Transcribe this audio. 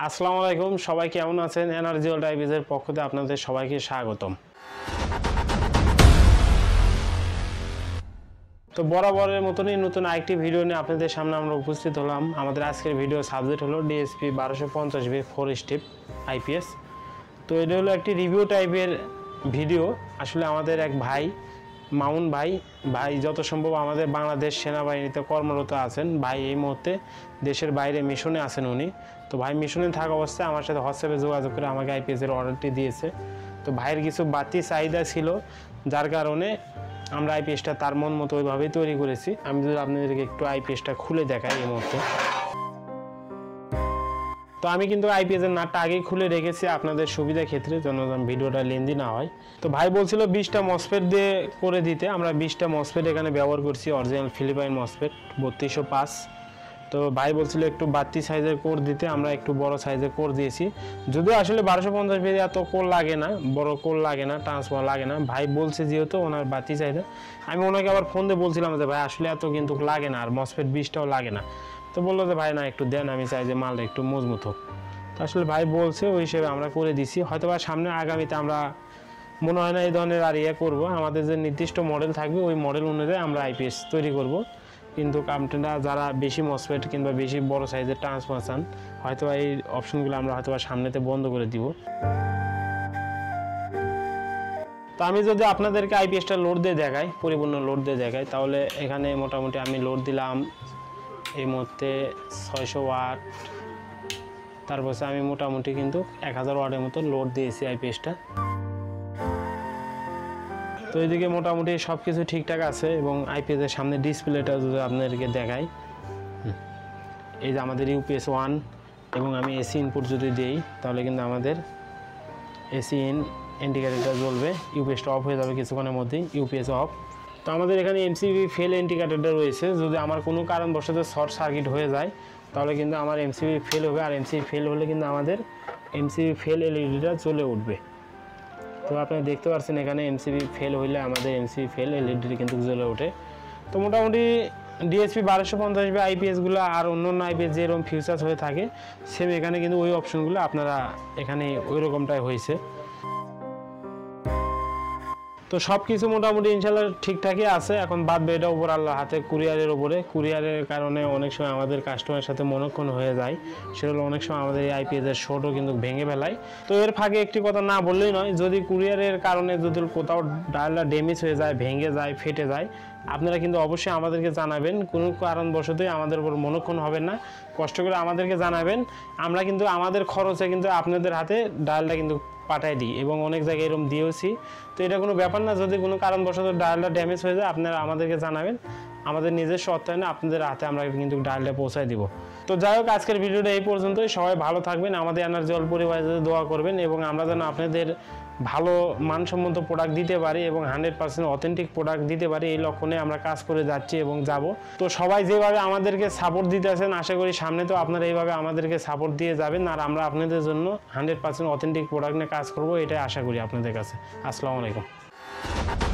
আসসালামু আলাইকুম, সবাই কেমন আছেন? এনার্জি ওয়ার্ল্ড আইপিএসের পক্ষ থেকে আপনাদের সবাইকে স্বাগতম। তো বরাবরের মতনই নতুন আরেকটি ভিডিও নিয়ে আপনাদের সামনে আমরা উপস্থিত হলাম। আমাদের আজকের ভিডিও সাবজেক্ট হলো ডিএসপি 1250 4 স্টেপ আইপিএস। তো এটা হলো একটি রিভিউ টাইপের ভিডিও। আসলে আমাদের এক ভাই মামুন ভাই যত সম্ভব আমাদের বাংলাদেশ সেনাবাহিনীতে কর্মরত আছেন। ভাই এই মুহূর্তে দেশের বাইরে মিশনে আছেন উনি। তো ভাই মিশনে থাকা অবস্থায় আমার সাথে হোয়াটসঅ্যাপে যোগাযোগ করে আমাকে আইপিএসের অর্ডারটি দিয়েছে। তো ভাইয়ের কিছু বাড়তি চাহিদা ছিল, যার কারণে আমরা আইপিএসটা তার মন মতো ওইভাবেই তৈরি করেছি। আমি যদি আপনাদেরকে একটু আইপিএসটা খুলে দেখাই এই মুহূর্তে। তো আমি কিন্তু আইপিএসের নাটটা আগেই খুলে রেখেছি আপনাদের সুবিধা ক্ষেত্রে, যেন ভিডিওটা লেন্দি না হয়। তো ভাই বলছিল 20টা মসফেট দিয়ে করে দিতে। আমরা 20টা মসফেট এখানে ব্যবহার করছি, অরিজিনাল ফিলিপাইন মসফেট 3205। তো ভাই বলছিল একটু বাড়তি সাইজের কোর দিতে, আমরা একটু বড় সাইজের কোর দিয়েছি। যদিও আসলে 1250 পেজে এত কোর লাগে না, বড় কোর লাগে না, ট্রান্সফার লাগে না। ভাই বলছে যেহেতু ওনার বাড়তি চাহিদা, আমি ওনাকে আবার ফোন দিয়ে বলছিলাম যে ভাই আসলে এত কিন্তু লাগে না, আর মসফেট 20টাও লাগে না। তো বললো যে ভাই না একটু দেন, আমি চাই যে মালটা একটু মজবুত হোক। তো আসলে ভাই বলছে ওই হিসেবে আমরা করে দিছি। হয়তো বা সামনে আগামীতে আমরা মনে হয় না এই ধরনের আর করবো। আমাদের যে নির্দিষ্ট মডেল থাকবে ওই মডেল অনুযায়ী আমরা আইপিএস তৈরি করব। কিন্তু আপনারা যারা বেশি মসফেট কিংবা বেশি বড় সাইজের ট্রান্সফার চান, হয়তো এই অপশনগুলো আমরা হয়তো সামনেতে বন্ধ করে দিব। তো আমি যদি আপনাদেরকে আইপিএসটা লোড দিয়ে দেখাই, পরিপূর্ণ লোড দিয়ে দেখাই, তাহলে এখানে মোটামুটি আমি লোড দিলাম এই মুহূর্তে 600 ওয়াট। তারপর আমি মোটামুটি কিন্তু 1000 ওয়াটের মতো লোড দিয়েছি আইপিএসটা। তো এইদিকে মোটামুটি সব কিছু ঠিকঠাক আছে। এবং আইপিএসের সামনে ডিসপ্লেটা যদি আপনাদেরকে দেখাই, এই যে আমাদের ইউপিএস 1, এবং আমি এসি ইনপুট যদি দিই তাহলে কিন্তু আমাদের এসি ইন্ডিকেটরটা জ্বলবে। ইউপিএসটা অফ হয়ে যাবে কিছুক্ষণের মধ্যেই, ইউপিএস অফ। তো আমাদের এখানে এমসিবি ফেল ইন্ডিকেটরটা রয়েছে। যদি আমার কোনো কারণবশত শর্ট সার্কিট হয়ে যায় তাহলে কিন্তু আমার এমসিবি ফেল হবে, আর এমসিবি ফেল হলে কিন্তু আমাদের এমসিবি ফেল এলইডিটা জ্বলে উঠবে। তো আপনারা দেখতে পাচ্ছেন এখানে এমসিবি ফেল হইলে আমাদের এমসিবি ফেল এলইডি কিন্তু জ্বলে ওঠে। তো মোটামুটি ডিএসপি 1250 আইপিএসগুলো আর অন্য আইপিএস যেরকম ফিউচার্স হয়ে থাকে সেম এখানে কিন্তু ওই অপশনগুলো আপনারা এখানে ওই রকমটাই হয়েছে। তো সব কিছু মোটামুটি ইনশাল্লাহ ঠিকঠাকই আছে। এখন বাদ এটা উপর আল্লাহ হাতে, কুরিয়ারের উপরে। কুরিয়ারের কারণে অনেক সময় আমাদের কাস্টমারের সাথে মনোক্ষণ হয়ে যায়। সেটা হলো অনেক সময় আমাদের এই আইপিএসের শর্টও কিন্তু ভেঙে ফেলায়। তো এর ফাঁকে একটি কথা না বললেই নয়, যদি কুরিয়ারের কারণে যদি কোথাও ডায়ালটা ড্যামেজ হয়ে যায়, ভেঙে যায়, ফেটে যায়, আপনারা কিন্তু অবশ্যই আমাদেরকে জানাবেন। কোনো কারণবশতই আমাদের উপর মনোক্ষণ হবেন না, কষ্ট করে আমাদেরকে জানাবেন। আমরা কিন্তু আমাদের খরচে কিন্তু আপনাদের হাতে ডায়ালটা কিন্তু পাঠাই দিই, এবং অনেক জায়গায় এরকম দিয়েওছি। তো এটা কোনো ব্যাপার না, যদি কোনো কারণবশত ডায়ালটা ড্যামেজ হয়ে যায় আপনারা আমাদেরকে জানাবেন। আমাদের নিজস্ব অর্থায়নে আপনাদের হাতে আমরা কিন্তু ডায়ালটা পৌঁছায় দিব। তো যাই হোক, আজকের ভিডিওটা এই পর্যন্তই। সবাই ভালো থাকবেন, আমাদের এনার্জি ওয়ার্ল্ড পরিবারের জন্য দোয়া করবেন, এবং আমরা যেন আপনাদের ভালো মানসম্মত প্রোডাক্ট দিতে পারি এবং 100% অথেন্টিক প্রোডাক্ট দিতে পারি, এই লক্ষ্যে আমরা কাজ করে যাচ্ছি এবং যাব। তো সবাই যেভাবে আমাদেরকে সাপোর্ট দিতেছেন, আশা করি সামনে তো আপনারা এইভাবে আমাদেরকে সাপোর্ট দিয়ে যাবেন, আর আমরা আপনাদের জন্য 100% অথেন্টিক প্রোডাক্ট নিয়ে কাজ করব, এটাই আশা করি আপনাদের কাছে। আসসালামু আলাইকুম।